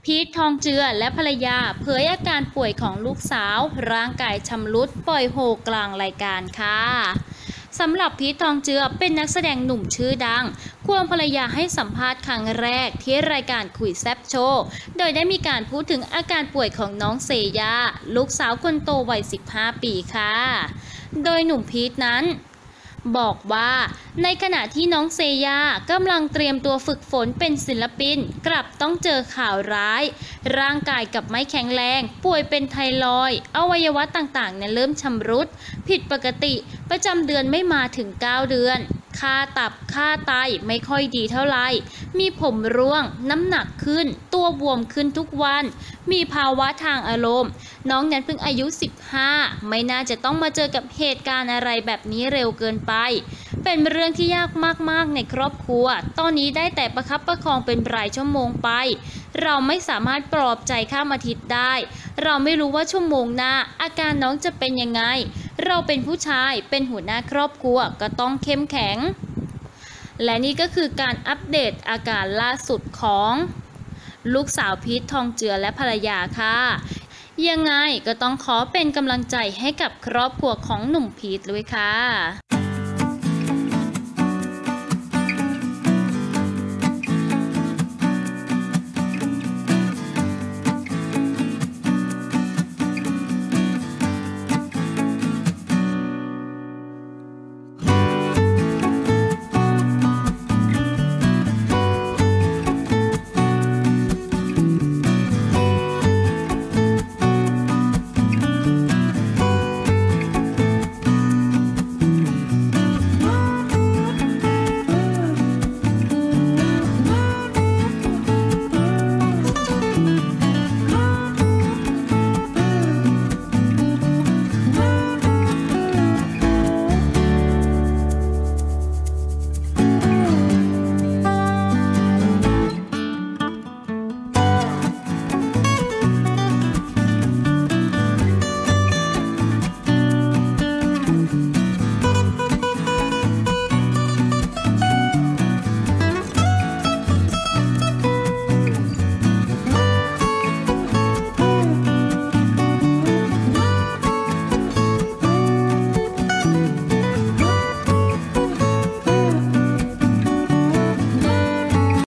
พีททองเจือและภรรยาเผยอาการป่วยของลูกสาวร่างกายชำรุดปล่อยโฮกลางรายการค่ะสำหรับพีททองเจือเป็นนักแสดงหนุ่มชื่อดังควงภรรยาให้สัมภาษณ์ครั้งแรกที่รายการคุยแซบโชว์โดยได้มีการพูดถึงอาการป่วยของน้องเซย่าลูกสาวคนโตวัย15 ปีค่ะโดยหนุ่มพีทนั้นบอกว่าในขณะที่น้องเซย่ากำลังเตรียมตัวฝึกฝนเป็นศิลปินกลับต้องเจอข่าวร้ายร่างกายกับไม่แข็งแรงป่วยเป็นไทรอยด์อวัยวะต่างๆเนี่ยเริ่มชำรุดผิดปกติประจำเดือนไม่มาถึง9 เดือนค่าตับค่าไตไม่ค่อยดีเท่าไหร่มีผมร่วงน้ำหนักขึ้นตัวบวมขึ้นทุกวันมีภาวะทางอารมณ์น้องนั้นเพิ่งอายุ15ไม่น่าจะต้องมาเจอกับเหตุการณ์อะไรแบบนี้เร็วเกินไปเป็นเรื่องที่ยากมากๆในครอบครัวตอนนี้ได้แต่ประคับประคองเป็นรายชั่วโมงไปเราไม่สามารถปลอบใจข้ามอาทิตย์ได้เราไม่รู้ว่าชั่วโมงหน้าอาการน้องจะเป็นยังไงเราเป็นผู้ชายเป็นหัวหน้าครอบครัวก็ต้องเข้มแข็งและนี่ก็คือการอัปเดตอาการล่าสุดของลูกสาวพีททองเจือและภรรยาค่ะยังไงก็ต้องขอเป็นกำลังใจให้กับครอบครัวของหนุ่มพีทด้วยค่ะ